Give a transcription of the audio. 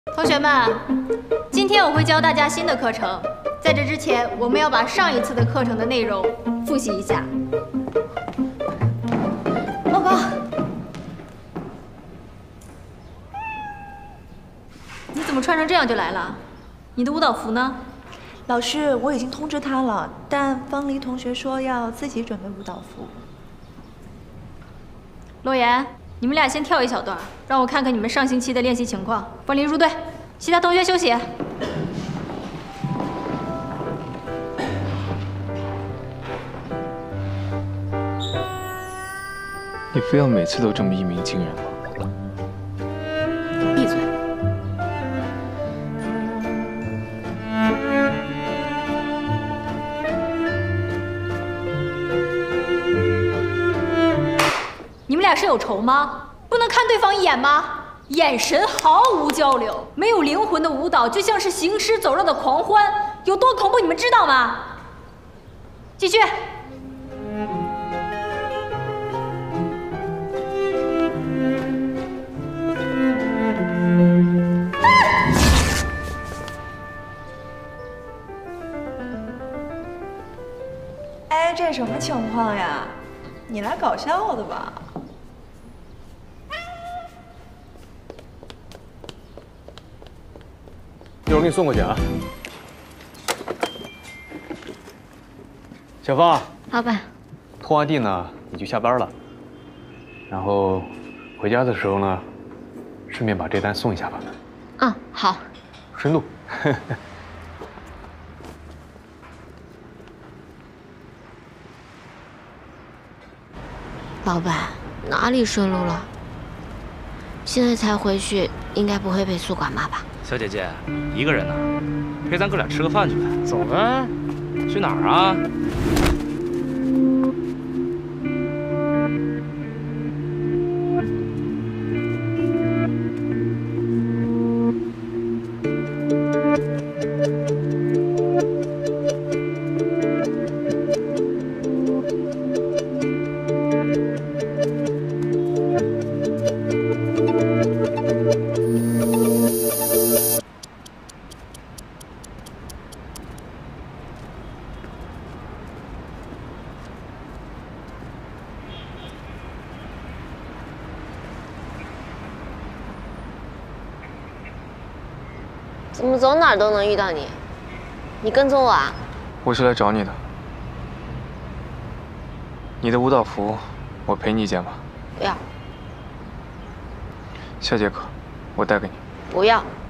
同学们，今天我会教大家新的课程。在这之前，我们要把上一次的课程的内容复习一下。报告。你怎么穿成这样就来了？你的舞蹈服呢？ 老师，我已经通知他了，但方黎同学说要自己准备舞蹈服。 洛言，你们俩先跳一小段，让我看看你们上星期的练习情况。方黎入队，其他同学休息。 你非要每次都这么一鸣惊人吗？ 闭嘴！你们俩是有仇吗？不能看对方一眼吗？眼神毫无交流，没有灵魂的舞蹈就像是行尸走肉的狂欢，有多恐怖你们知道吗？继续。 哎，这什么情况呀？你来搞笑的吧？ 一会儿给你送过去啊。小芳， 老板， 拖完地呢，你就下班了。然后回家的时候呢，顺便把这单送一下吧。 嗯，好。 顺路。 老板，哪里顺路了？现在才回去，应该不会被宿管骂吧？ 小姐姐，一个人呢？陪咱哥俩吃个饭去呗。 走呗。 去哪儿啊？ 怎么走哪儿都能遇到你？你跟踪我啊？ 我是来找你的。你的舞蹈服，我赔你一件吧。 不要。 下节课，我带给你。 不要。